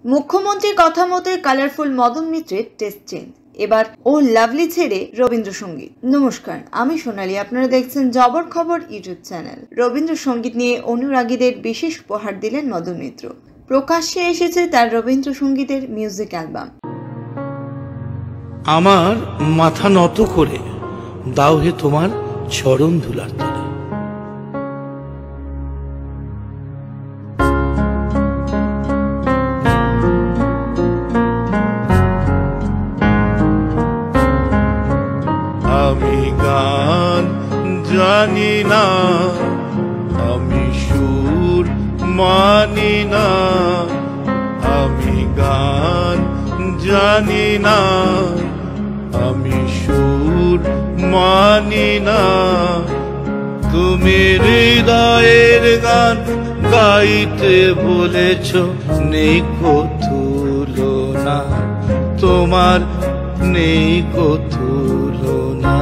মুখ্যমন্ত্রীর কথা মতো কালারফুল মদন মিত্রের টেস্ট চেঞ্জ, এবার ও লাভলি ছেড়ে রবীন্দ্রসঙ্গীত। নমস্কার, আমি সোনালী, আপনারা দেখছেন জবর খবর ইউটিউব চ্যানেল। রবীন্দ্রসঙ্গীত নিয়ে অনুরাগীদের বিশেষ উপহার দিলেন মদন মিত্র। প্রকাশ্যে এসেছে তার রবীন্দ্রসঙ্গীতের মিউজিক অ্যালবাম। আমার মাথা নত করে দাও হে তোমার চরণ ধুলার তলে। আমি গান জানি না, আমি সুর মানি না, আমি গান জানি না, আমি সুর মানি না, তুমি হৃদয়ের গান গাইতে বলেছ, নেই কো তুলনা, তোমার নেই কো তুলনা।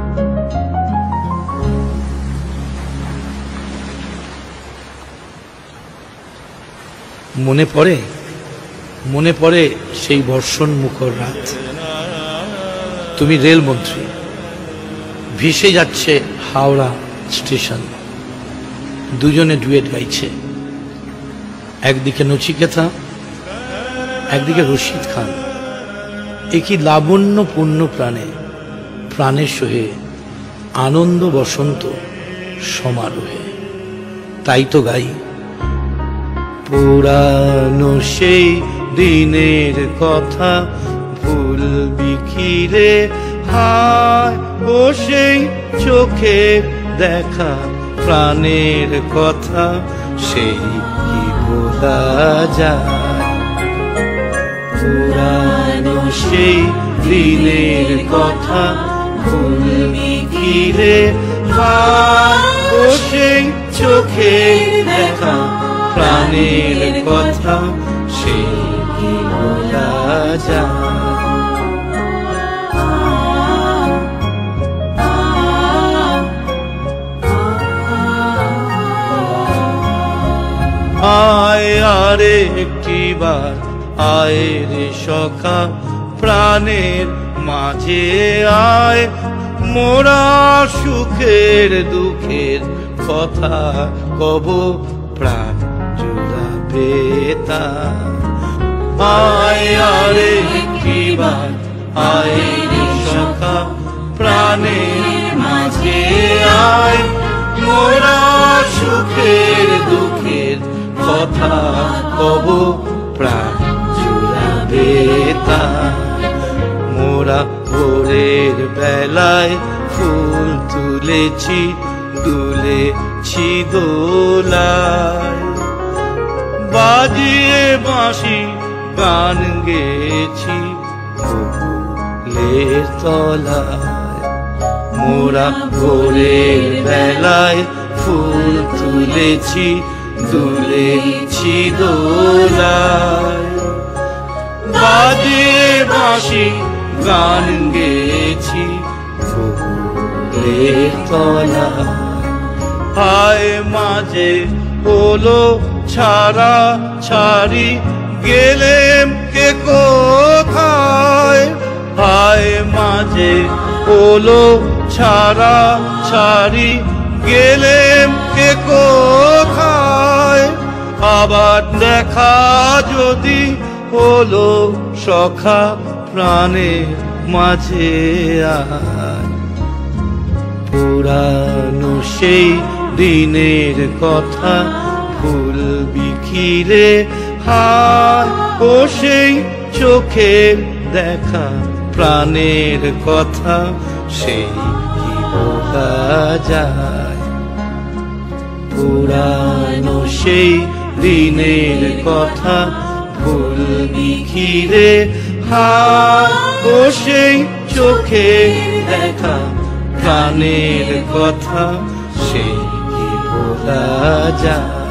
মনে পড়ে সেই বর্ষণ মুখর রাত, তুমি রেলমন্ত্রী, ভেসে যাচ্ছে হাওড়া স্টেশন, দুজনে ডুয়েট গাইছে, একদিকে নচিকেতা, একদিকে রশিদ খান। একই লাবণ্যপূর্ণ প্রাণে প্রাণের সহে আনন্দ বসন্ত সমারোহে। তাই তো গাই, পুরানো সেই দিনের কথা ভুলবি কি রে, হায় ও সেই চোখের দেখা প্রাণের কথা, সেই কি বলা যায়। পুরানো সেই দিনের কথা ভুলবি কি রে, হায় ও সেই চোখের দেখা প্রাণের কথা, সেই কি বলা যায়। আয় আরে একটিবার আয় রে সখা, প্রাণের মাঝে আয়, মোরা সুখের দুঃখের কথা কব, প্রাণ জুড়াবে তা। আয় আরে একটিবার আয় রে সখা, প্রাণের মাঝে আয়, মোরা সুখের দুঃখের কথা কব, প্রাণ জুড়াবে তা। মোরা ভোরের বেলায় ফুল তুলেছি, দুলেছি দোলায়, বাজিয়ে বাঁশি গান গেছি ফুলের তলায়। মোরা ভোরের বেলায় ফুল তুলেছি, দুলেছি দোলায়, বাজিয়ে বাঁশি গান গেছি ফুলের তলায়। হায় মাঝে হলো ছাড়া ছাড়ি, গেলেম কে কোথায়, হায় মাঝে হলো ছাড়া ছাড়ি, গেলেম কে কোথায়, আবার দেখা যদি হলো সখা, প্রাণের মাঝে আয়। পুরানো সেই দিনের কথা ভুলবি কি রে, হায় ও সেই চোখের দেখা প্রাণের কথা, সেই কি বলা যায়। পুরানো সেই দিনের কথা ভুলবি কি রে, হায় ও সেই চোখের দেখা প্রাণের কথা, সেই কি বলা যায়।